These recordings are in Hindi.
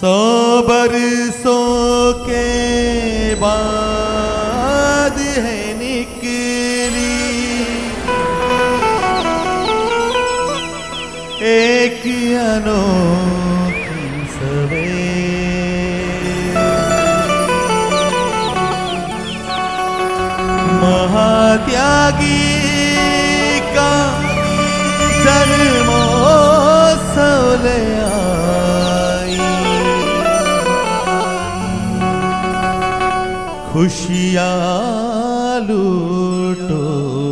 100 बरसों के बाद है निकली एक अनोखी सवेर, महात्यागी का जन्मोत्सव ले आई, खुशियाँ लूटो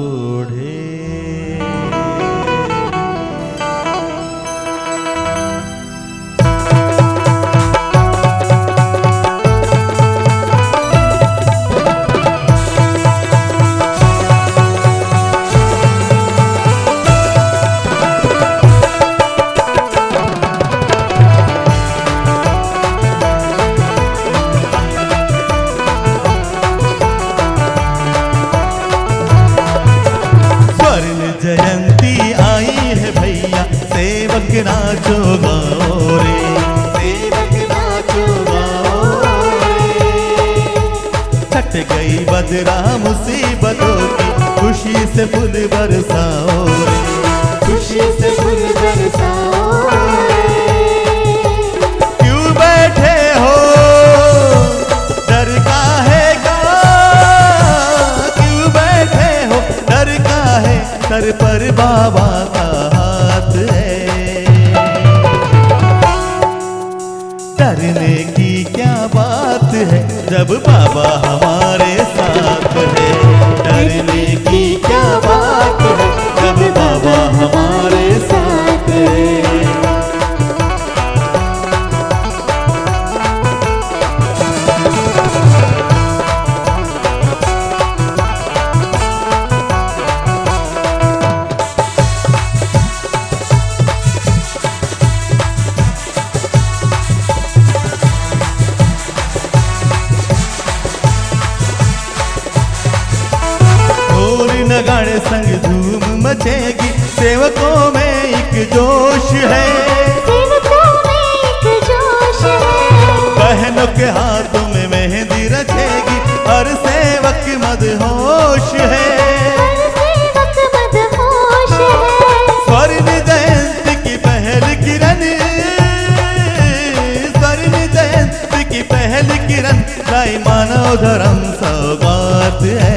जयंती आई है भैया, सेवक नाचो गाओ रे, सेवक नाचो गाओ रे। छट गई बदरा मुसीबतों की, खुशी से फूल बरसाओ रे, खुशी से फूल बरसाओ रे। क्यों बैठे हो डर काहे का, क्यों बैठे हो डर काहे, सर पर बाबा का हाथ है। डरने की क्या बात है जब बाबा हमारे साथ है, डरने की क्या बात है जब बाबा हमारे साथ है। नगाड़े संग धूम मचेगी, सेवकों में एक जोश है, सेवकों में एक जोश है। बहनों के हाथों में मेहंदी रचेगी, हर सेवक मदहोश है, हर सेवक मदहोश है। स्वर्ण जयंती की पहल किरण, स्वर्ण जयंती की पहल किरण लाई मानव धर्म सौगात है।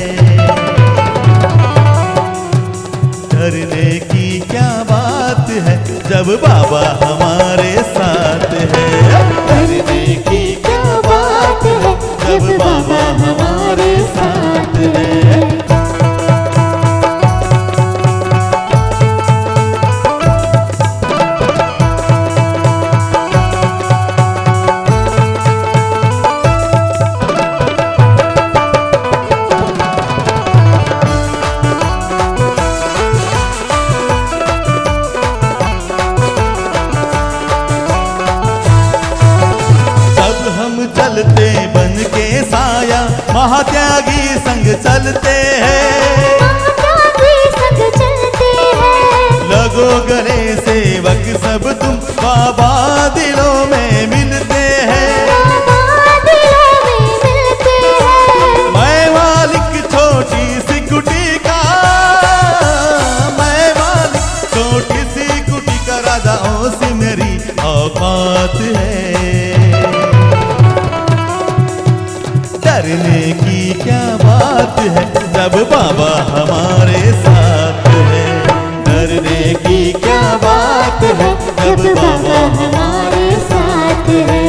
डरने की क्या बात है जब बाबा हमारे साथ है, डरने की क्या बात है जब बाबा हमारे साथ है। चलते बन के साया, महात्यागी संग चलते हैं, महात्यागी संग चलते हैं। लगो गले सेवक सब तुम, बाबा दिलों में मिलते हैं, बाबा दिलों में मिलते हैं। मैं मालिक छोटी सी कुटी का, मैं मालिक छोटी सी कुटी का, राजाओं से मेरी औकात है। डरने की क्या बात है जब बाबा हमारे साथ है, डरने की क्या बात है जब बाबा हमारे साथ है।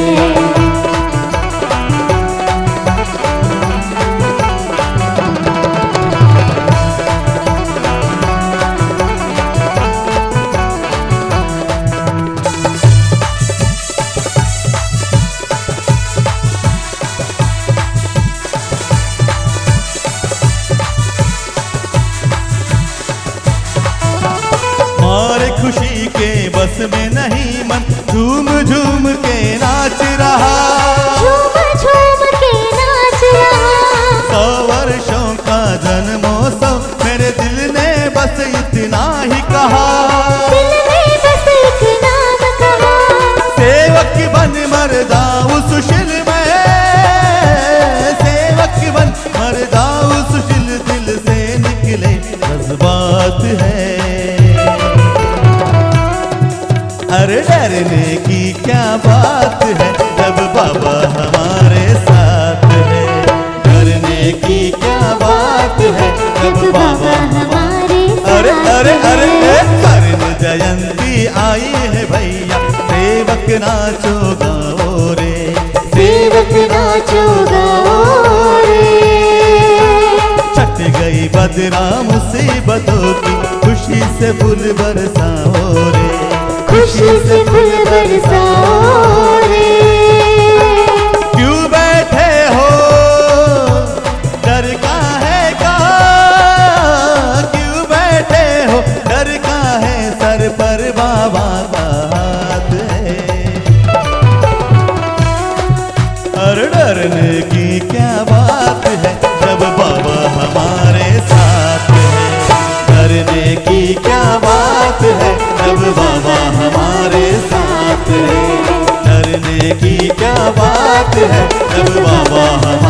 अरे डरने की क्या बात है जब बाबा हमारे साथ है। डरने की क्या बात है जब बाबा हमारे साथ। अरे अरे अरे कर्ण जयंती आई है भैया, सेवक नाचो गाओ रे, सेवक नाचो गाओ रे। छट गई बदरा मुसीबतों की, खुशी से फूल बरसाओ रे, खुशी से फूल बरसाओ रे। क्यों बैठे हो डर का है का, क्यों बैठे हो डर का है, सर पर बाबा का हाथ है। और डरने की क्या बात है जब बाबा हमारे साथ है। डरने की क्या बात है जब बाबा हमारे साथ है। डरने की क्या बात है जब बाबा हमारे